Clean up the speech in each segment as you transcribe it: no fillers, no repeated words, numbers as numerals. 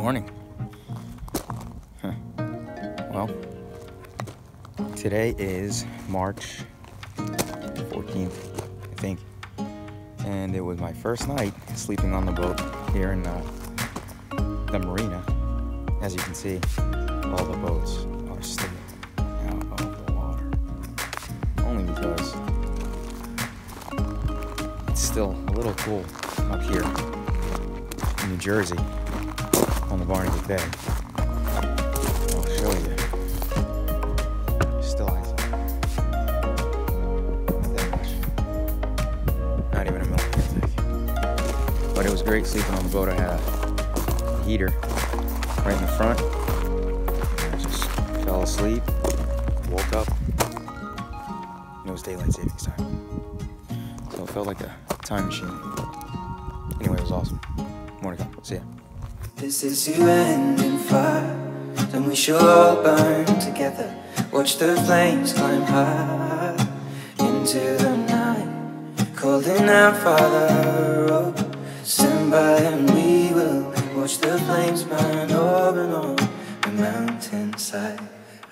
morning. Well, today is March 14th, I think, and it was my first night sleeping on the boat here in the marina. As you can see, all the boats are still out of the water, only because it's still a little cool up here in New Jersey on the Barnegat Bay. I'll show you. Still ice. Not that much. Not even a millimeter thick. But it was great sleeping on the boat. I had a heater right in the front. I just fell asleep, woke up, and it was daylight savings time. So it felt like a time machine. Anyway, it was awesome. More to come. See ya. This is to end in fire, then we shall all burn together. Watch the flames climb high into the night, calling out, Father, oh, stand by and we will watch the flames burn over and on the mountainside.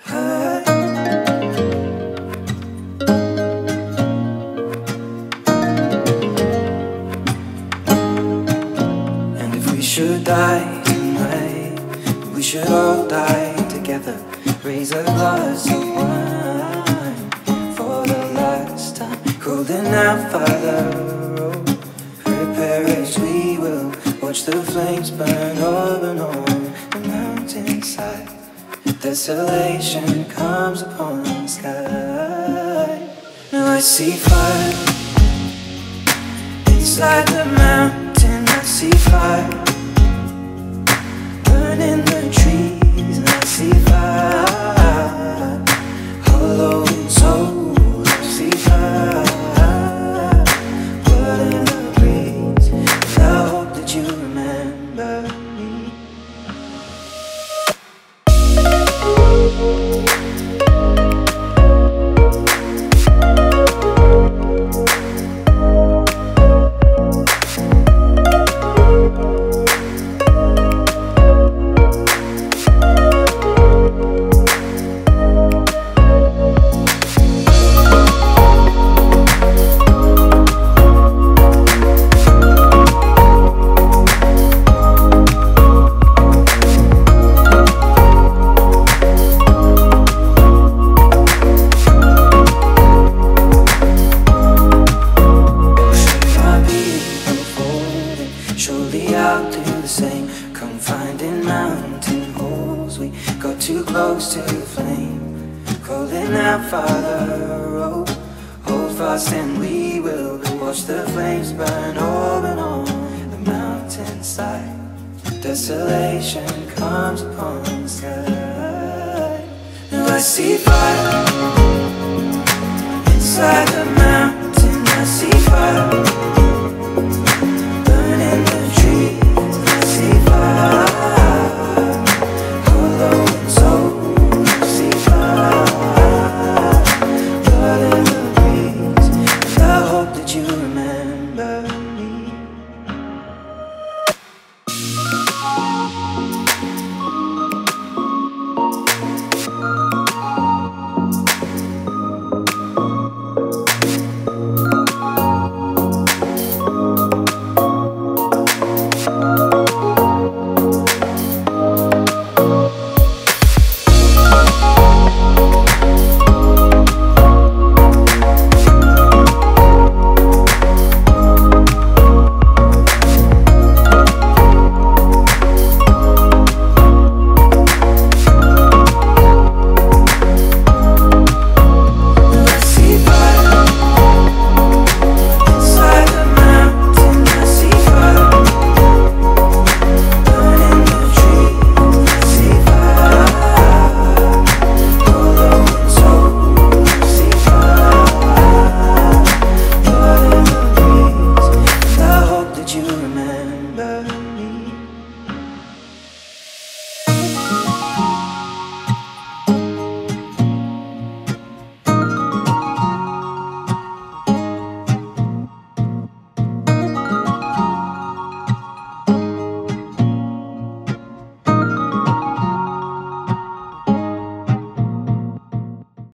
And if we should die tonight, we should all die together. Raise a glass of wine for the last time, calling out, Father, oh, prepare as we will watch the flames burn over and on the mountainside. Desolation comes upon the sky. Now I see fire inside the mountain. I see fire burning the trees, and I see fire hollow in soul. I see fire blood in the breeze, and I hope that you remember me. Surely I'll do the same. Come finding mountain holes. We got too close to the flame, calling out, Father, oh, hold fast and we will watch the flames burn over and on the mountainside. Desolation comes upon the sky. Now I see fire inside the